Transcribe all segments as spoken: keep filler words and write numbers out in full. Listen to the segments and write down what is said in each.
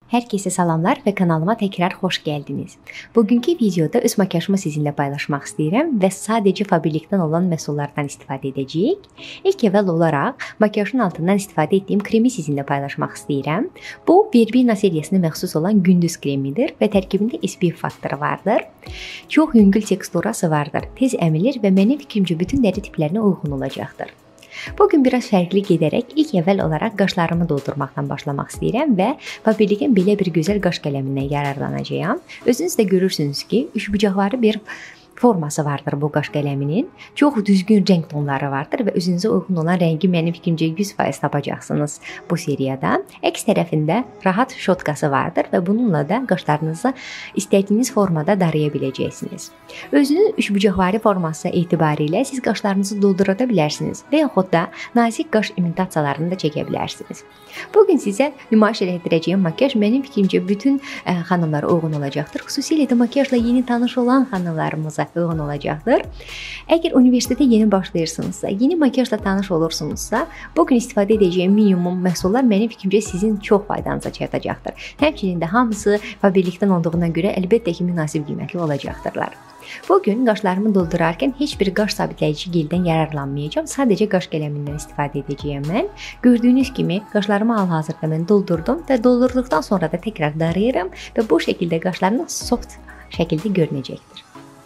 Hər kəsə salamlar və kanalıma təkrar xoş gəldiniz. Bugünkü videoda öz makyajımı sizinlə paylaşmaq istəyirəm və sadəcə Faberlicdən olan məhsullardan istifadə edəcəyik. İlk əvvəl olaraq makyajın altından istifadə etdiyim kremi sizinlə paylaşmaq istəyirəm. Bu Verbena seriyasına məxsus olan gündüz kremidir və tərkibində S P F faktoru vardır. Çox yüngül teksturası vardır, tez əmilir və mənim fikrimcə bütün dəri tiplərinə uyğun olacaqdır. Bugün biraz fərqli gedərək ilk əvvəl olaraq qaşlarımı doldurmaqdan başlamaq istəyirəm və Faberlic'in belə bir gözəl qaş qələmindən yararlanacağam. Özünüz də görürsünüz ki, üçbucaqları bir forması vardır bu qaş qələminin. Çox düzgün rəng tonları vardır və özünüzə uyğun olan rəngi mənim fikrimcə yüz faiz tapacaqsınız bu seriyada. Əks tərəfində rahat şotkası vardır və bununla da qaşlarınızı istədiyiniz formada daraya biləcəksiniz. Özünün üçbucaqvari forması etibarilə siz qaşlarınızı doldura da bilərsiniz və yaxud da nazik qaş imitasiyalarını da çəkə bilərsiniz. Bugün sizə nümayiş etdirəcəyim makyaj mənim fikrimcə bütün ə, xanımlara uyğun olacaqdır. Xüsusilə də makyajla yeni tanış olan xanımlarımıza uyğun olacaqdır. Əgər universitetə yeni başlayırsınızsa, yeni makyajla tanış olursunuzsa, bugün istifadə edəcəyim minimum məhsullar mənim fikrimcə sizin çox faydanıza çatacaqdır. Həmçinin də hamısı Faberlicdən olduğuna görə əlbəttə ki, münasib qiymətli olacaqdırlar. Bugün qaşlarımı doldurarkən heç bir qaş sabitləyici geldən yararlanmayacağam. Sadəcə qaş qələmindən istifadə edəcəyəm mən. Gördüyünüz kimi qaşlarımı hal-hazırda mən doldurdum və doldurduqdan sonra da təkrar darayıram və bu şəkildə qaşlarım soft şəkildə görünəcəkdir.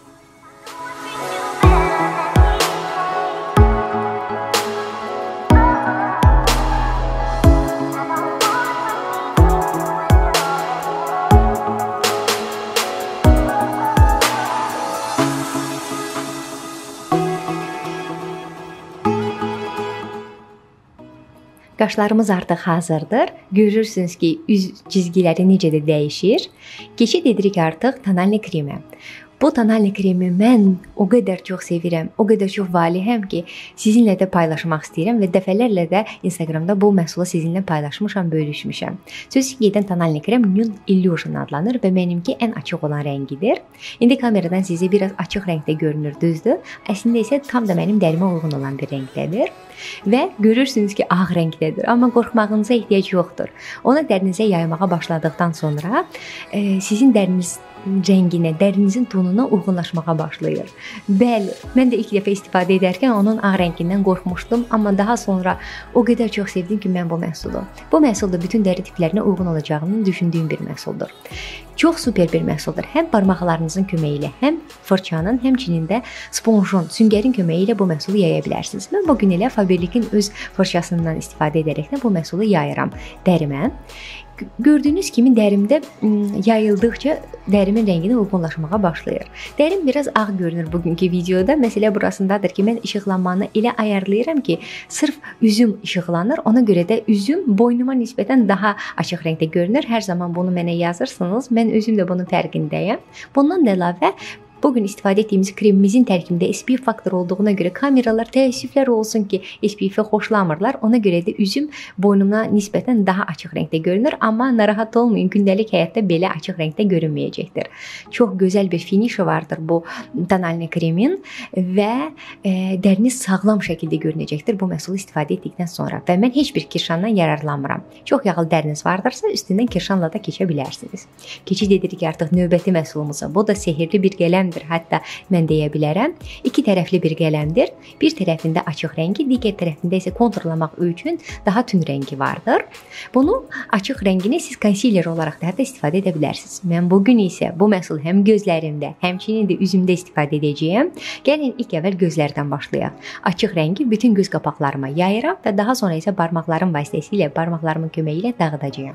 Qaşlarımız artıq hazırdır. Görürsünüz ki, üz cizgiləri necə də dəyişir. Keçid edirik artıq tonalni kremə. Bu tonalni kremi mən o qədər çox sevirəm, o qədər çox valihəm ki, sizinlə də paylaşmaq istəyirəm və dəfələrlə də Instagramda bu məhsulu sizinlə paylaşmışam, bölüşmüşəm. Sözü gedən tonalni krem Nude Illusion adlanır və mənimki ən açıq olan rəngidir. İndi kameradan sizə biraz açıq rəngdə görünür, düzdür? Əslində isə tam da mənim dərimə uyğun olan bir rəngdədir. Və görürsünüz ki, ağ rəngdədir, amma qorxmağınıza ehtiyac yoxdur. Onu dərinizə yaymağa başladıqdan sonra e, sizin dəriniz rənginə, dərinizin tonuna uyğunlaşmağa başlayır. Bəli, mən də ilk dəfə istifadə edərkən onun ağ rəngindən qorxmuşdum, amma daha sonra o qədər çox sevdim ki, mən bu məhsulu. Bu məhsul da bütün dəri tiplərinə uyğun olacağını düşündüyüm bir məhsuldur. Çox super bir məhsuldur. Həm barmaqlarınızın köməyi ilə, həm fırçanın, həmçinin də sponjun, süngərin köməyi ilə bu məhsulu yaya bilərsiniz. Mən bugün elə Faberlic'in öz fırçasından istifadə edərəkdən bu məhsulu yayıram dərimə. Gördüyünüz kimi dərimdə yayıldıqca dərimin rənginə uyğunlaşmağa başlayır. Dərim biraz ağ görünür bugünkü videoda. Məsələ burasındadır ki, mən işıqlanmanı elə ayarlayıram ki, sırf üzüm işıqlanır. Ona görə də üzüm boynuma nisbətən daha açıq rəngdə görünür. Hər zaman bunu mənə yazırsınız. Mən özüm də bunun fərqindəyəm. Bundan da əlavə bugün istifadə etdiyimiz kremimizin tərkibində S P F faktoru olduğuna görə kameralar təəssüflər olsun ki, S P F-i xoşlamırlar. Ona görə də üzüm boynuma nisbətən daha açıq rəngdə görünür. Amma narahat olmayın, gündəlik həyatda belə açıq rəngdə görünməyəcəkdir. Çox gözəl bir finişi vardır bu tonalni kremin və e, dəriniz sağlam şəkildə görünəcəkdir bu məhsulu istifadə etdikdən sonra. Və mən heç bir kirşandan yararlanmıram. Çox yağlı dəriniz vardırsa üstündən kirşanla da keçə bilərsiniz. Keçid edirik artıq növbəti məhsulumuza. Bu da sehirli bir qələm. Hətta mən deyə bilərəm. İki tərəfli bir qələmdir. Bir tərəfində açıq rəngi, digər tərəfində isə konturlamaq üçün daha tünd rəngi vardır. Bunu açıq rəngini siz konsiler olaraq da hətta istifadə edə bilərsiniz. Mən bugün isə bu məhsul həm gözlərimdə, həmçinin də üzümdə istifadə edəcəyəm. Gəlin ilk əvvəl gözlərdən başlayaq. Açıq rəngi bütün göz qapaqlarıma yayıram və daha sonra isə barmaqlarım vasitəsilə, barmaqlarımın köməyi ilə dağıdacağam.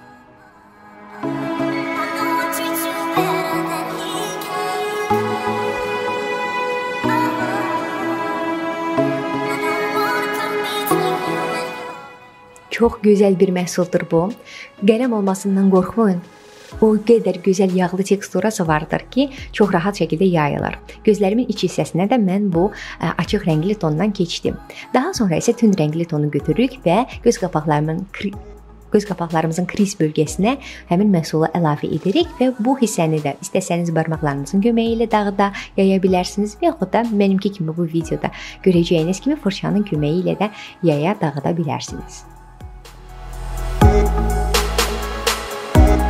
Çox gözəl bir məhsuldur bu. Qələm olmasından qorxmayın. O qədər gözəl yağlı teksturası vardır ki, çox rahat şəkildə yayılır. Gözlərimin iç hissəsinə də mən bu açıq rəngli tondan keçdim. Daha sonra isə tünd rəngli tonu götürürük və göz qapaqlarımın göz qapaqlarımızın kriz bölgəsinə həmin məhsulu əlavə edirik və bu hissəni də istəsəniz barmaqlarınızın köməyi ilə dağda yaya bilərsiniz və yaxud da mənimki kimi bu videoda görəcəyiniz kimi fırçanın köməyi ilə də yaya dağıda bilərsiniz.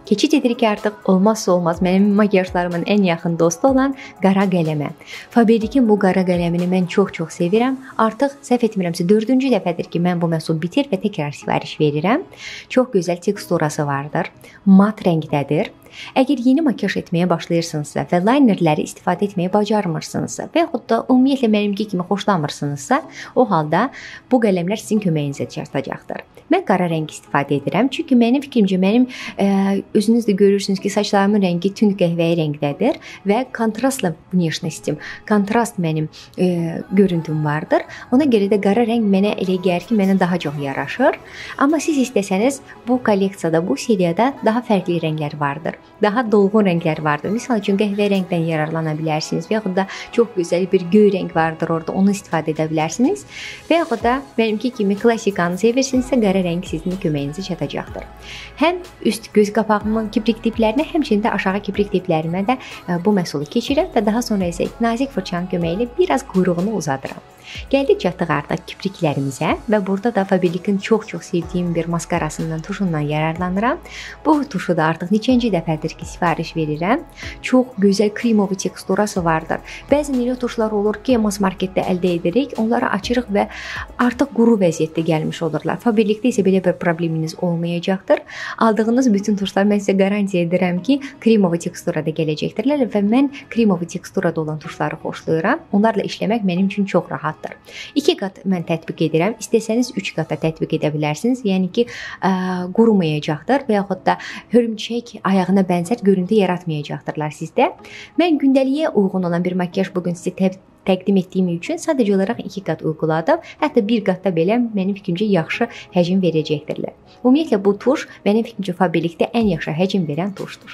Keçid edirik artıq olmazsa olmaz mənim makyajlarımın ən yaxın dostu olan qara qələmə. Faberlikin bu qara qələmini mən çox-çox sevirəm. Artıq səhv etmirəmsə dördüncü dəfədir ki, mən bu məhsulu bitir və təkrar sifariş verirəm. Çox gözəl teksturası vardır. Mat rəngdədir. Əgər yeni makyaj etməyə başlayırsınızsa və linerləri istifadə etməyi bacarmırsınızsa və yaxud da ümumiyyətlə mənimki kimi xoşlamırsınızsa, o halda bu qələmlər sizin köməyinizə çatacaqdır. Mən qara rəng istifadə edirəm, çünki mənim fikrimcə mənim ə, özünüz də görürsünüz ki, saçlarımın rəngi tünd qəhvəyi rəngdədir və kontrastla внешностьim, kontrast mənim ə, görüntüm vardır. Ona görə də qara rəng mənə elə gəlir ki, mənə daha çox yaraşır. Amma siz istəsəniz bu kolleksiyada, bu seriyada daha fərqli rənglər vardır. Daha dolğun rənglər vardır. Məsəl üçün qəhvə rəngdən yararlana bilərsiniz və yaxud da çox gözəl bir göy rəng vardır orada, onu istifadə edə bilərsiniz. Və yaxud da mənimki kimi klassikanı sevirsinizsə qara rəng sizin köməyinizə çatacaqdır. Həm üst göz qapağımın kibrik diplərinə, həmçinin də aşağı kibrik diplərimə də bu məhsulu keçirəm və daha sonra isə nazik fırçanın köməyi ilə biraz quyruğunu uzadıram. Gəldik çatdıq artıq kipriklərimizə və burada da Faberlikin çox-çox sevdiyim bir maskarasından, tuşundan yararlanıram. Bu tuşu da artıq neçənci dəfədir ki, sifariş verirəm. Çox gözəl kremovi teksturası vardır. Bəzən elə tuşlar olur ki, mass marketdə əldə edirik, onları açırıq və artıq quru vəziyyətdə gəlmiş olurlar. Faberlikdə isə belə bir probleminiz olmayacaqdır. Aldığınız bütün tuşlar mən sizə qarantiya edirəm ki, kremovi teksturada gələcəkdirlər və mən kremovi teksturada olan tuşları xoşlayıram. Onlarla işləmək mənim üçün çox rahat. İki qat mən tətbiq edirəm. İstəsəniz üç qata tətbiq edə bilərsiniz. Yəni ki, ə, qurumayacaqdır və yaxud da hörümçək ayağına bənzər görüntü yaratmayacaqdırlar sizdə. Mən gündəliyə uyğun olan bir makyaj bugün sizə təb təqdim etdiyim üçün sadəcə olaraq iki qat uyguladım. Hətta bir qatda belə mənim fikrimcə yaxşı həcm verəcəkdirlər. Ümumiyyətlə bu tuş mənim fikrimcə Faberlikdə ən yaxşı həcm verən tuşdur.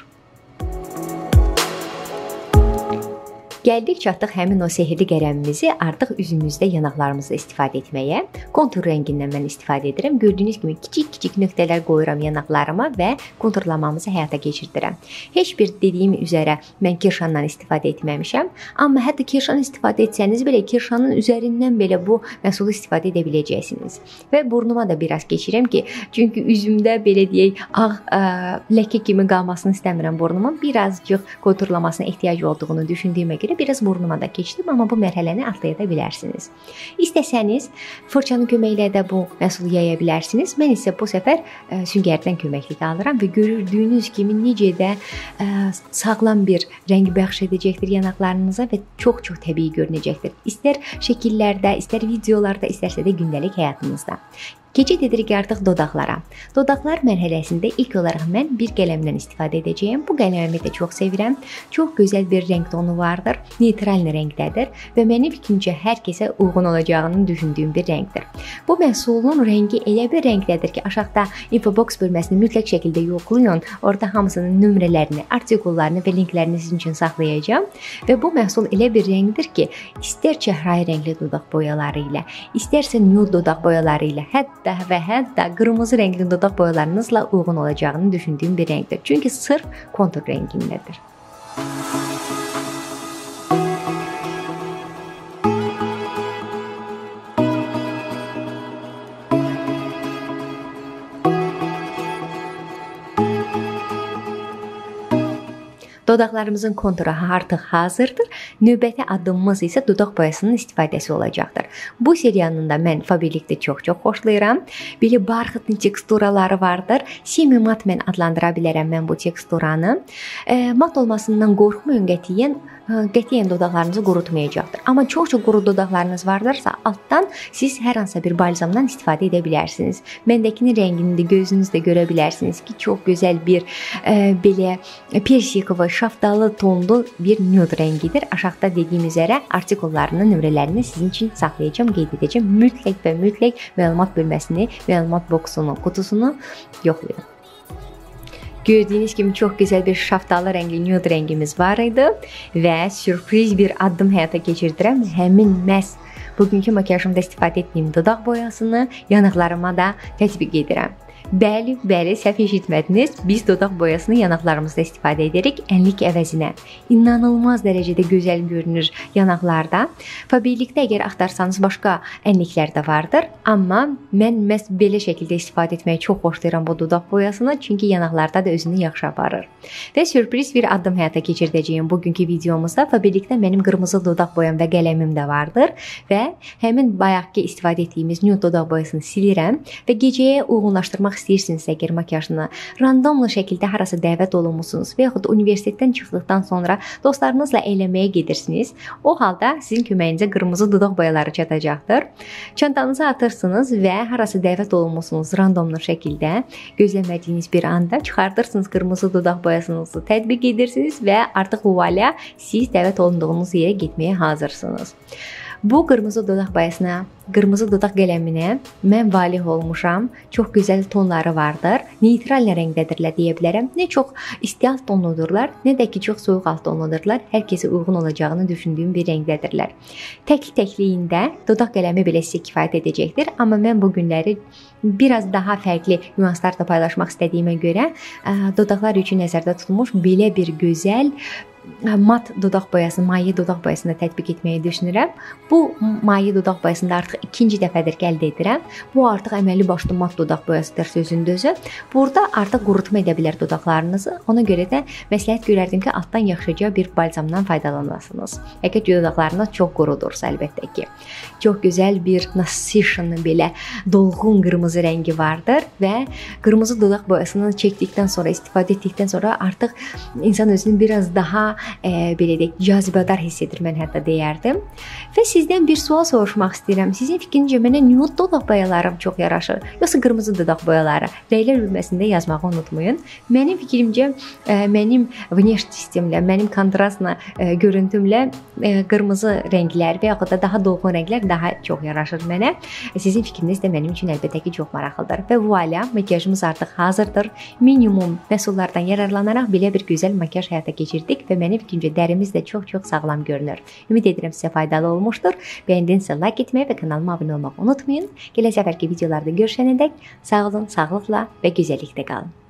Gəldik çatdıq həmin o sehirli qələmimizi artıq üzümüzdə yanaqlarımızda istifadə etməyə. Kontur rəngindən mən istifadə edirəm. Gördüyünüz kimi kiçik-kiçik nöqtələr qoyuram yanaqlarıma və konturlamamızı həyata keçirdirəm. Heç bir dediyim üzərə mən kirşandan istifadə etməmişəm. Amma hətta kirşan istifadə etsəniz belə kirşanın üzərindən belə bu məhsulu istifadə edə biləcəksiniz. Və burnuma da biraz keçirəm ki, çünki üzümdə belə deyək ağ ə, ləkə kimi qalmasını istəmirəm burnumun. Birazcıq konturlamasına ehtiyac olduğunu düşündüyümə görə biraz burnuma da keçdim, amma bu mərhələni atlaya bilərsiniz. İstəsəniz fırçanın köməyi ilə də bu məhsulu yaya bilərsiniz. Mən isə bu səfər ə, süngərdən köməklik alıram və görürdüyünüz kimi necə də ə, sağlam bir rəng bəxş edəcəkdir yanaqlarınıza və çox-çox təbii görünəcəkdir. İstər şəkillərdə, istər videolarda, istərsə də gündəlik həyatınızda. Keçid edirik artıq dodaqlara. Dodaqlar mərhələsində ilk olaraq mən bir qələmdən istifadə edəcəyəm. Bu qələmi də çox sevirəm. Çox gözəl bir rəng tonu vardır. Neytral rəngdədir və mənim fikrimcə hər kəsə uyğun olacağını düşündüyüm bir rəngdir. Bu məhsulun rəngi elə bir rəngdədir ki, aşağıda infobox bölməsini mütləq şəkildə yoxlayın. Orada hamısının nömrələrini, artikullarını və linklərini sizin üçün saxlayacağam. Və bu məhsul elə bir rəngdir ki, istər çəhrayı rəngli dodaq boyaları ilə, istərsə nude dodaq boyaları ilə, hətta və hətta qırmızı rəngli dodaq boyalarınızla uyğun olacağını düşündüyüm bir rəngdir. Çünki sırf kontur rəngindədir. Dodaqlarımızın konturu artıq hazırdır. Növbəti addımımız isə dodaq boyasının istifadəsi olacaqdır. Bu seriyanın da mən Faberlikdə çox-çox xoşlayıram. Belə barxıtlı teksturaları vardır. Semi mat mən adlandıra bilərəm mən bu teksturanı. E, mat olmasından qorxmayın qətiyyən. Qətiyyən dodaqlarınızı qurutmayacaqdır. Amma çox-çox quru dodaqlarınız vardırsa, altdan siz hər hansı bir balzamdan istifadə edə bilərsiniz. Məndəkinin rəngini də gözünüzlə görə bilərsiniz ki, çox gözəl bir e, belə persikovo, şaftalı tonlu bir nude rəngidir. Aşağıda dediyim üzərə artikullarının nömrələrini sizin üçün saxlayacağam, qeyd edəcəm. Mütləq və mütləq məlumat bölməsini, məlumat boksunu, qutusunu yoxlayın. Gördüyünüz kimi çox gözəl bir şaftalı rəngli nude rəngimiz var idi və sürpriz bir addım həyata keçirdirəm. Həmin məhz bugünkü makyajımda istifadə etdiyim dodaq boyasını yanaqlarıma da tətbiq edirəm. Bəli, bəli, səhv eşitmədiniz. Biz dodaq boyasını yanaqlarımızda istifadə edirik ənlik əvəzinə. İnanılmaz dərəcədə gözəl görünür yanaqlarda. Faberlikdə əgər axtarsanız başqa ənliklər də vardır, amma mən məhz belə şəkildə istifadə etməyi çox xoşlayıram bu dodaq boyasını, çünki yanaqlarda da özünü yaxşı aparır. Və sürpriz bir addım həyata keçirdəcəyim bugünkü videomuzda. Faberlikdə mənim qırmızı dodaq boyam və qələmim də vardır və həmin bayaqki istifadə etdiyimiz nude dodaq boyasını silirəm və gecəyə uyğunlaşdırmaq istəyirsinizsə, əgər makiyajını randomlu şəkildə harasa dəvət olunmusunuz və yaxud universitetdən çıxdıqdan sonra dostlarınızla əyləməyə gedirsiniz, o halda sizin köməyinizə qırmızı dodaq boyaları çatacaqdır. Çantanıza atırsınız və harasa dəvət olunmusunuz randomlu şəkildə, gözləmədiyiniz bir anda çıxardırsınız qırmızı dodaq boyasınızı, tətbiq edirsiniz və artıq voila, siz dəvət olunduğunuz yerə getməyə hazırsınız. Bu qırmızı dodaq boyasına, qırmızı dodaq qələminə mən valeh olmuşam. Çox gözəl tonları vardır. Neytral rəngdədirlər deyə bilərəm. Nə çox isti alt tonludurlar, nə də ki çox soyuq alt tonludurlar. Hər kəsə uyğun olacağını düşündüyüm bir rəngdədirlər. Təkli-təkliyində dodaq qələmi belə sizə kifayət edəcəkdir. Amma mən bu günləri biraz daha fərqli nüanslar da paylaşmaq istədiyimə görə dodaqlar üçün nəzərdə tutulmuş belə bir gözəl mat dodaq boyasını, maye dodaq boyasını tətbiq etməyi düşünürəm. Bu maye dodaq boyasını da artıq ikinci dəfədir ki əldə edirəm. Bu artıq əməlli başlı mat dodaq boyasıdır sözün düzü. Burada artıq qurutma edə bilər dodaqlarınızı. Ona görə də məsləhət görərdim ki, altdan yaxşıca bir balzamdan faydalanasınız. Əgər dodaqlarınız çox qurudursa əlbəttə ki. Çox gözəl bir nasışın belə dolğun qırmızı rəngi vardır və qırmızı dodaq boyasını çəkdikdən sonra, istifadə etdikdən sonra artıq insan özünü biraz daha e, belə deyək, cazibədar hiss edir, mən hətta deyərdim. Və sizdən bir sual soruşmaq istəyirəm. Sizin fikrincə mənə nude dodaq boyalarım çox yaraşır, yoxsa qırmızı dodaq boyaları? Rəylər bölməsində yazmağı unutmayın. Mənim fikrimcə e, mənim внешний sistemlə, mənim kontrastla, e, görüntümlə e, qırmızı rənglər və yaxud da daha dolğun rənglər daha çox yaraşır mənə. E, sizin fikriniz də mənim üçün əlbəttə ki çox maraqlıdır. Və voila, makiyajımız artıq hazırdır. Minimum məhsullardan yararlanaraq belə bir gözəl makiyaj həyata keçirdik və mənim fikrimcə dərimiz də çox-çox sağlam görünür. Ümid edirəm sizə faydalı olmuşdur. Bəyəndinizsə like etməyi və kanalıma abunə olmağı unutmayın. Gələcək səfərki videolarda görüşənədək sağ olun, sağlıqla və gözəlliklə qalın.